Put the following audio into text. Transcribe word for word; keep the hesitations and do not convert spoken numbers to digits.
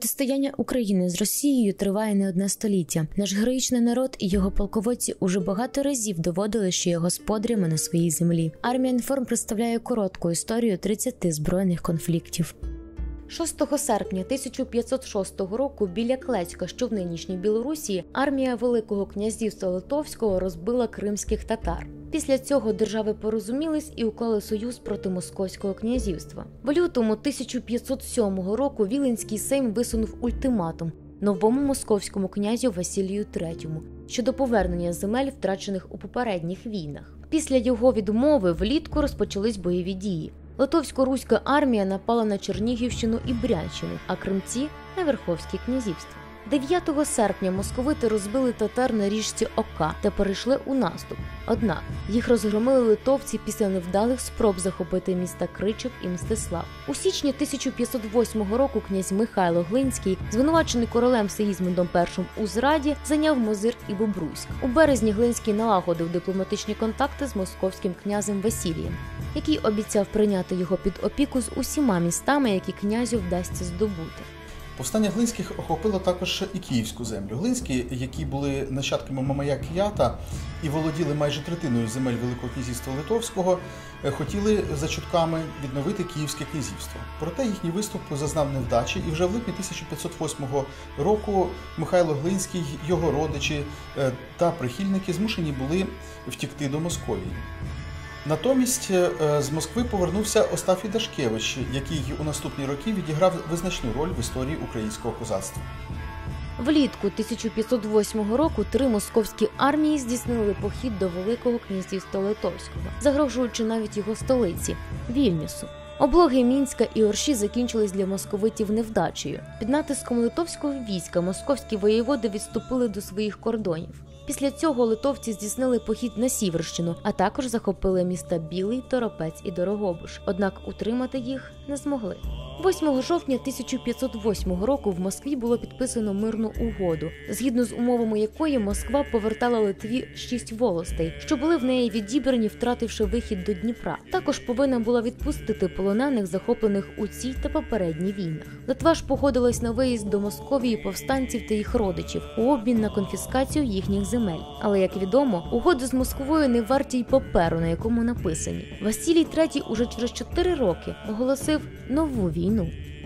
Протистояння України з Росією триває не одне століття. Наш героїчний народ і його полководці уже багато разів доводили, що є господарями на своїй землі. Армія Інформ представляє коротку історію тридцяти збройних конфліктів. шостого серпня тисяча п'ятсот шостого року біля Клецька, що в нинішній Білорусі, армія Великого князівства Литовського розбила кримських татар. Після цього держави порозумілись і уклали союз проти Московського князівства. В лютому тисяча п'ятсот сьомого року Віленський сейм висунув ультиматум новому московському князю Василію третьому щодо повернення земель, втрачених у попередніх війнах. Після його відмови влітку розпочались бойові дії. Литовсько-руська армія напала на Чернігівщину і Брянщину, а кримці – на Верховське князівство. дев'ятого серпня московити розбили татар на річці Ока та перейшли у наступ. Однак їх розгромили литовці після невдалих спроб захопити міста Кричів і Мстислав. У січні тисяча п'ятсот восьмого року князь Михайло Глинський, звинувачений королем Сигізмундом І у зраді, зайняв Мозир і Бобруйськ. У березні Глинський налагодив дипломатичні контакти з московським князем Василієм, який обіцяв прийняти його під опіку з усіма містами, які князю вдасться здобути. Повстання Глинських охопило також і Київську землю. Глинські, які були нащадками Мамая Кията і володіли майже третиною земель Великого князівства Литовського, хотіли за чутками відновити Київське князівство. Проте їхній виступ зазнав невдачі, і вже в липні тисяча п'ятсот восьмого року Михайло Глинський, його родичі та прихильники змушені були втікти до Московії. Натомість з Москви повернувся Остафій Дашкевич, який у наступні роки відіграв визначну роль в історії українського козацтва. Влітку тисяча п'ятсот восьмого року три московські армії здійснили похід до Великого князівства Литовського, загрожуючи навіть його столиці – Вільнюсу. Облоги Мінська і Орші закінчились для московитів невдачею. Під натиском литовського війська московські воєводи відступили до своїх кордонів. Після цього литовці здійснили похід на Сіверщину, а також захопили міста Білий, Торопець і Дорогобуж, однак утримати їх не змогли. восьмого жовтня тисяча п'ятсот восьмого року в Москві було підписано мирну угоду, згідно з умовами якої Москва повертала Литві шість волостей, що були в неї відібрані, втративши вихід до Дніпра. Також повинна була відпустити полонених, захоплених у цій та попередніх війнах. Литва ж погодилась на виїзд до Московії повстанців та їх родичів у обмін на конфіскацію їхніх земель. Але, як відомо, угоди з Москвою не варті й паперу, на якому написані. Василій третій уже через чотири роки оголосив нову війну.